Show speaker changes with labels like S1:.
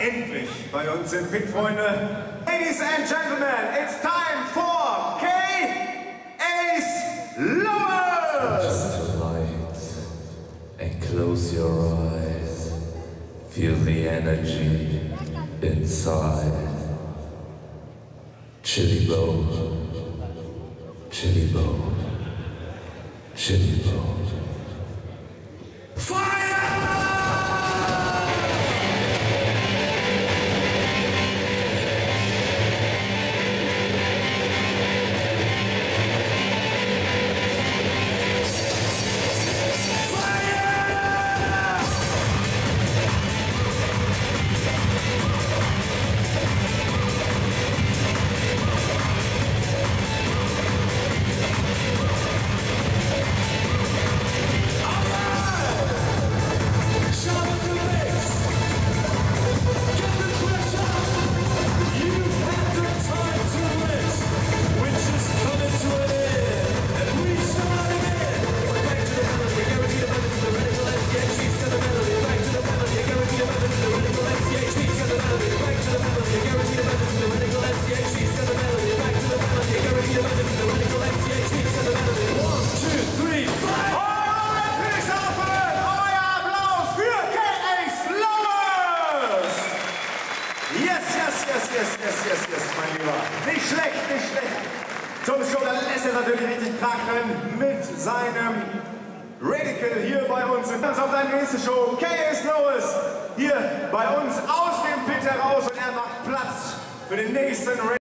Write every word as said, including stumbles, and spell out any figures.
S1: endlich bei uns im Pit, Freunde. Ladies and Gentlemen, it's time for K-Ace Lowers!
S2: Shut the lights and close your eyes. Feel the energy inside. Chili Bow, Chili Bow, Chili Bow. Fire!
S1: Yes, yes, yes, yes, mein Lieber. Nicht schlecht, nicht schlecht. Tom Scholler lässt es natürlich richtig krachen mit seinem Radical hier bei uns. Und das auf deine nächste Show. K-Ace Lowers hier bei uns aus dem Pit heraus und er macht Platz für den nächsten Radical.